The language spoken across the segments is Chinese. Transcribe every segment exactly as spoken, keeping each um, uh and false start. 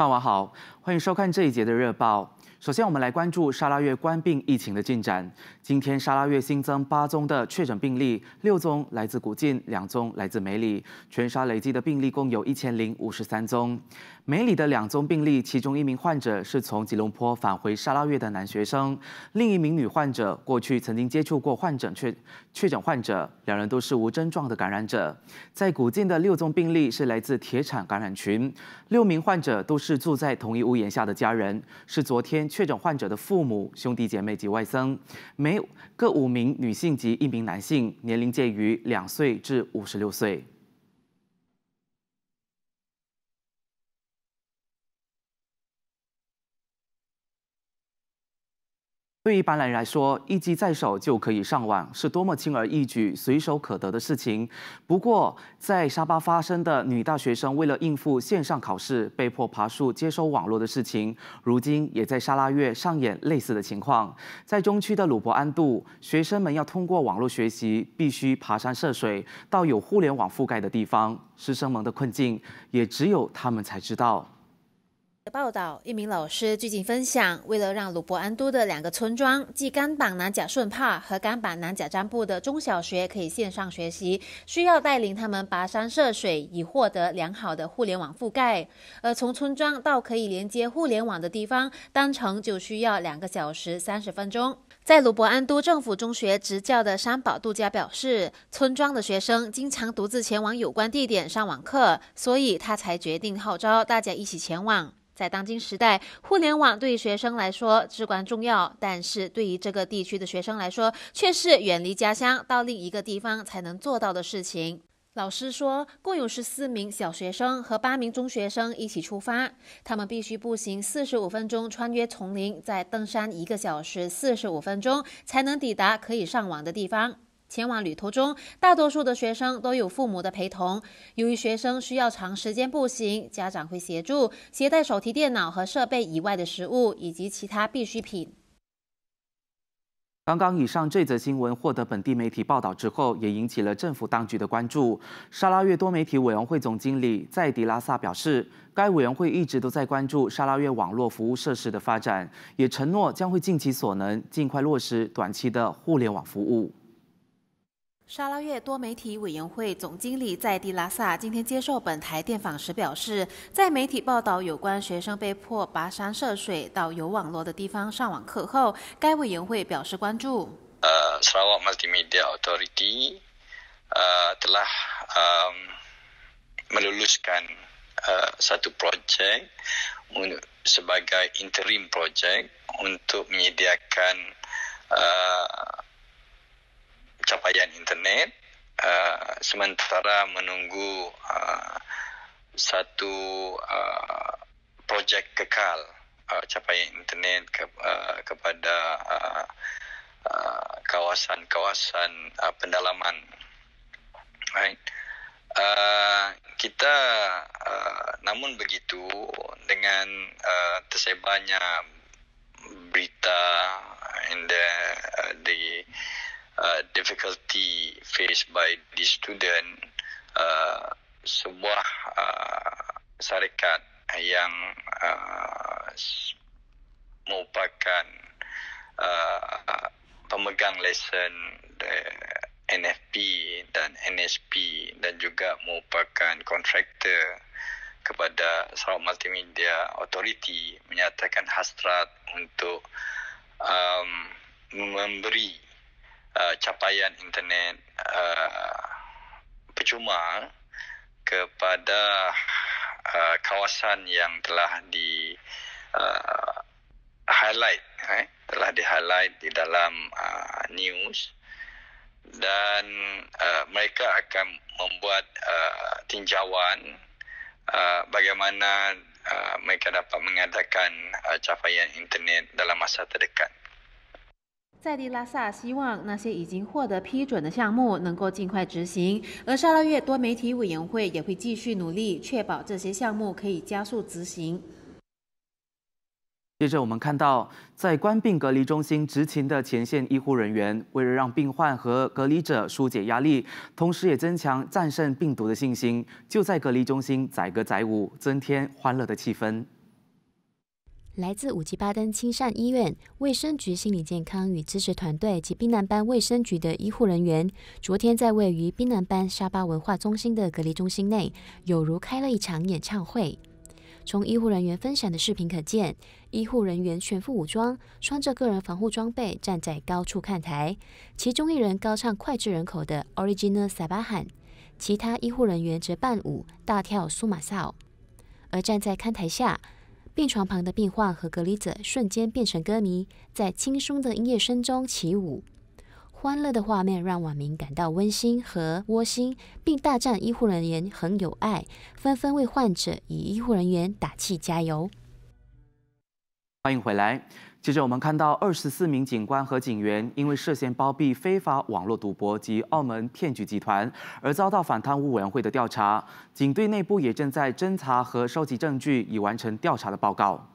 傍晚好，欢迎收看这一节的热报。首先，我们来关注沙拉越官病疫情的进展。今天沙拉越新增八宗的确诊病例，六宗来自古晋，两宗来自梅里，全沙累计的病例共有一千零五十三宗。梅里的两宗病例，其中一名患者是从吉隆坡返回沙拉越的男学生，另一名女患者过去曾经接触过患者确确诊患者，两人都是无症状的感染者。在古晋的六宗病例是来自铁厂感染群，六名患者都是住在同一屋檐下的家人，是昨天确诊患者的父母、兄弟姐妹及外甥，每各五名女性及一名男性，年龄介于两岁至五十六岁。对一般人来说，一机在手就可以上网，是多么轻而易举、随手可得的事情。不过，在沙巴发生的女大学生为了应付线上考试，被迫爬树接收网络的事情，如今也在沙拉越上演类似的情况。在中区的鲁伯安杜，学生们要通过网络学习，必须爬山涉水到有互联网覆盖的地方。师生们的困境，也只有他们才知道。 报道，一名老师最近分享，为了让鲁伯安都的两个村庄，即甘榜南甲顺帕和甘榜南甲占布的中小学可以线上学习，需要带领他们跋山涉水，以获得良好的互联网覆盖。而从村庄到可以连接互联网的地方，单程就需要两个小时三十分钟。在鲁伯安都政府中学执教的山宝杜家表示，村庄的学生经常独自前往有关地点上网课，所以他才决定号召大家一起前往。在当今时代，互联网对学生来说至关重要，但是对于这个地区的学生来说，却是远离家乡到另一个地方才能做到的事情。老师说，共有十四名小学生和八名中学生一起出发，他们必须步行四十五分钟穿越丛林，再登山一个小时四十五分钟，才能抵达可以上网的地方。前往旅途中，大多数的学生都有父母的陪同。由于学生需要长时间步行，家长会协助携带手提电脑和设备以外的食物以及其他必需品。 刚刚以上这则新闻获得本地媒体报道之后，也引起了政府当局的关注。沙拉越多媒体委员会总经理在迪拉萨表示，该委员会一直都在关注沙拉越网络服务设施的发展，也承诺将会尽其所能，尽快落实短期的互联网服务。 沙拉越多媒体委员会总经理在地拉萨今天接受本台电访时表示，在媒体报道有关学生被迫跋山涉水到有网络的地方上网课后，该委员会表示关注。 Uh, Sarawak Multimedia Authority uh, telah um, meluluskan uh, satu projek sebagai interim projek untuk menyediakan uh, capaian internet uh, sementara menunggu uh, satu uh, projek kekal uh, capaian internet ke, uh, kepada uh, uh, kawasan-kawasan uh, pendalaman. Right. Uh, kita uh, namun begitu dengan uh, tersebarnya berita and the, uh, the Uh, difficulty faced by the student, uh, sebuah uh, syarikat yang uh, merupakan uh, pemegang lesen N F P dan N S P dan juga merupakan kontraktor kepada Sarawak Multimedia Authority menyatakan hasrat untuk um, memberi Uh, capaian internet uh, percuma kepada uh, kawasan yang telah di uh, highlight eh, telah di highlight di dalam uh, news dan uh, mereka akan membuat uh, tinjauan uh, bagaimana uh, mereka dapat mengadakan uh, capaian internet dalam masa terdekat。 在地拉萨希望那些已经获得批准的项目能够尽快执行，而沙拉越多媒体委员会也会继续努力，确保这些项目可以加速执行。 接着我们看到，在关病隔离中心执勤的前线医护人员，为了让病患和隔离者疏解压力，同时也增强战胜病毒的信心，就在隔离中心载歌载舞，增添欢乐的气氛。 来自五级巴登亲善医院卫生局心理健康与支持团队及滨南班卫生局的医护人员，昨天在位于滨南班沙巴文化中心的隔离中心内，有如开了一场演唱会。从医护人员分享的视频可见，医护人员全副武装，穿着个人防护装备，站在高处看台。其中一人高唱脍炙人口的 Original Sabahan， 其他医护人员则伴舞大跳苏马扫。而站在看台下，病床旁的病患和隔离者瞬间变成歌迷，在轻松的音乐声中起舞。欢乐的画面让网民感到温馨和窝心，并大赞医护人员很有爱，纷纷为患者与医护人员打气加油。 欢迎回来。接着我们看到，二十四名警官和警员因为涉嫌包庇非法网络赌博及澳门骗局集团，而遭到反贪污委员会的调查。警队内部也正在侦查和收集证据，以完成调查的报告。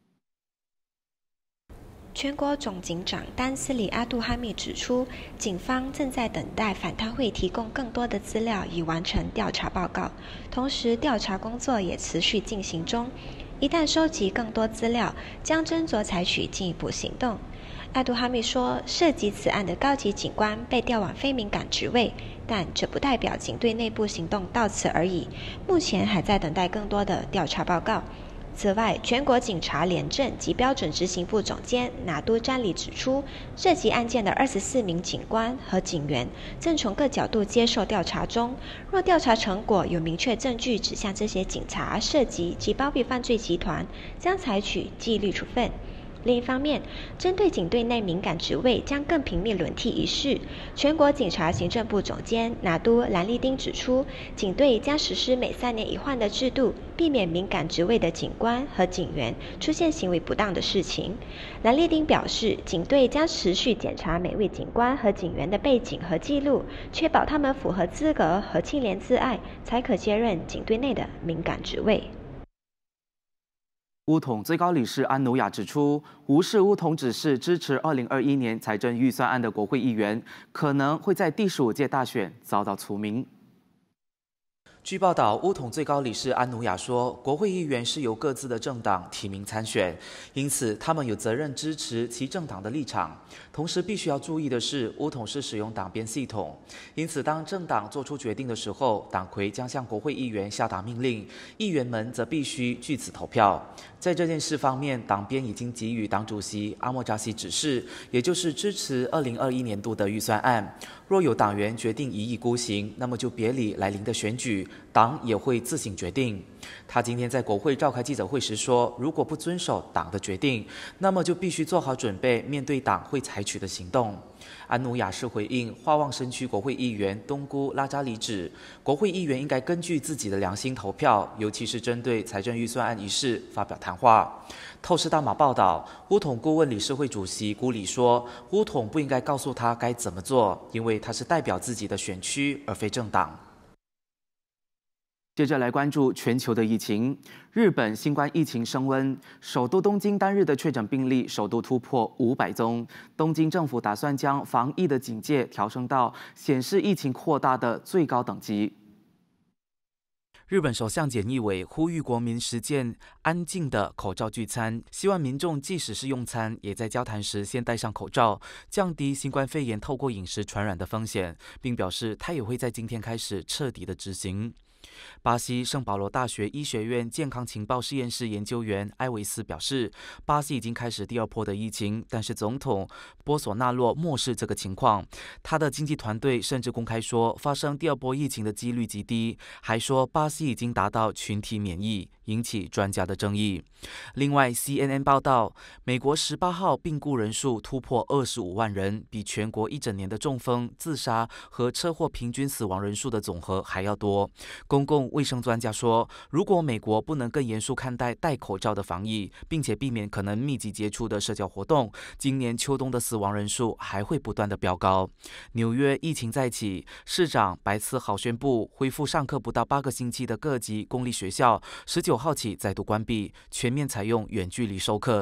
全国总警长丹斯里阿杜哈密指出，警方正在等待反贪会提供更多的资料，以完成调查报告。同时，调查工作也持续进行中。一旦收集更多资料，将斟酌采取进一步行动。阿杜哈密说，涉及此案的高级警官被调往非敏感职位，但这不代表警队内部行动到此而已，目前还在等待更多的调查报告。此外，全国警察廉政及标准执行部总监拿督詹里指出，涉及案件的二十四名警官和警员正从各角度接受调查中。若调查成果有明确证据指向这些警察涉及及包庇犯罪集团，将采取纪律处分。另一方面，针对警队内敏感职位将更频密轮替一事，全国警察行政部总监拿督兰利丁指出，警队将实施每三年一换的制度，避免敏感职位的警官和警员出现行为不当的事情。兰利丁表示，警队将持续检查每位警官和警员的背景和记录，确保他们符合资格和清廉自爱，才可接任警队内的敏感职位。 乌统最高理事安努亚指出，无视乌统指示支持二零二一年财政预算案的国会议员，可能会在第十五届大选遭到除名。据报道，乌统最高理事安努亚说，国会议员是由各自的政党提名参选，因此他们有责任支持其政党的立场。同时，必须要注意的是，乌统是使用党鞭系统，因此当政党做出决定的时候，党魁将向国会议员下达命令，议员们则必须据此投票。在这件事方面，党鞭已经给予党主席阿莫扎西指示，也就是支持二零二一年度的预算案。若有党员决定一意孤行，那么就别理来临的选举，党也会自行决定。他今天在国会召开记者会时说，如果不遵守党的决定，那么就必须做好准备，面对党会采取的行动。安努亚是回应化旺生区国会议员东姑拉扎里指，国会议员应该根据自己的良心投票，尤其是针对财政预算案一事发表谈话。透视大马报道，乌统顾问理事会主席古里说，乌统不应该告诉他该怎么做，因为他是代表自己的选区，而非政党。接着来关注全球的疫情。日本新冠疫情升温，首都东京单日的确诊病例首度突破五百宗。东京政府打算将防疫的警戒调升到显示疫情扩大的最高等级。日本首相菅义伟呼吁国民实践安静的口罩聚餐，希望民众即使是用餐，也在交谈时先戴上口罩，降低新冠肺炎透过饮食传染的风险，并表示他也会在今天开始彻底的执行。巴西圣保罗大学医学院健康情报实验室研究员埃维斯表示，巴西已经开始第二波的疫情，但是总统波索纳洛漠视这个情况。他的经济团队甚至公开说，发生第二波疫情的几率极低，还说巴西已经达到群体免疫，引起专家的争议。另外 C N N 报道，美国十八号病故人数突破二十五万人，比全国一整年的中风、自杀和车祸平均死亡人数的总和还要多。公共卫生专家说，如果美国不能更严肃看待戴口罩的防疫，并且避免可能密集接触的社交活动，今年秋冬的死亡人数还会不断的飙高。纽约疫情再起，市长白思豪宣布恢复上课不到八个星期的各级公立学校，十九号起再度关闭，全面采用远距离授课。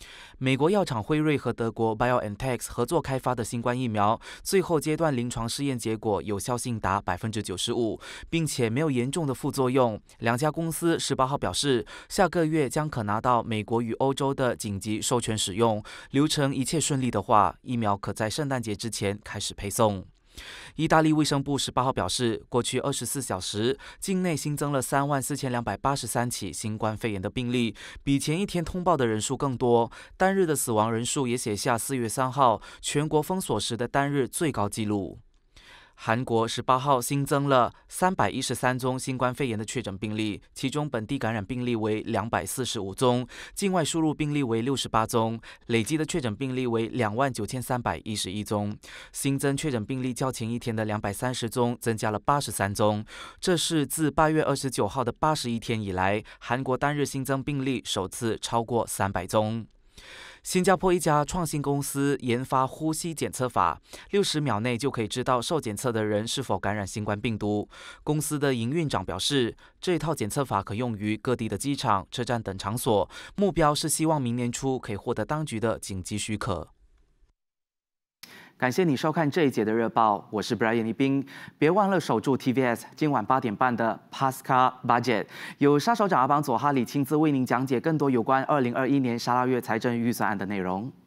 美国药厂辉瑞和德国 BioNTech 合作开发的新冠疫苗，最后阶段临床试验结果有效性达百分之九十五，并且没有严重的副作用。两家公司十八号表示，下个月将可拿到美国与欧洲的紧急授权使用，流程一切顺利的话，疫苗可在圣诞节之前开始配送。意大利卫生部十八号表示，过去二十四小时，境内新增了三万四千两百八十三起新冠肺炎的病例，比前一天通报的人数更多。单日的死亡人数也写下四月三号全国封锁时的单日最高纪录。韩国十八号新增了三百一十三宗新冠肺炎的确诊病例，其中本地感染病例为两百四十五宗，境外输入病例为六十八宗，累计的确诊病例为两万九千三百一十一宗。新增确诊病例较前一天的两百三十宗增加了八十三宗，这是自八月二十九号的八十一天以来，韩国单日新增病例首次超过三百宗。新加坡一家创新公司研发呼吸检测法，六十秒内就可以知道受检测的人是否感染新冠病毒。公司的营运长表示，这套检测法可用于各地的机场、车站等场所，目标是希望明年初可以获得当局的紧急许可。感谢你收看这一节的热报，我是 Brian 一斌。别忘了守住 T V S， 今晚八点半的 Pasca Budget， 由杀手长阿邦佐哈里亲自为您讲解更多有关二零二一年沙拉月财政预算案的内容。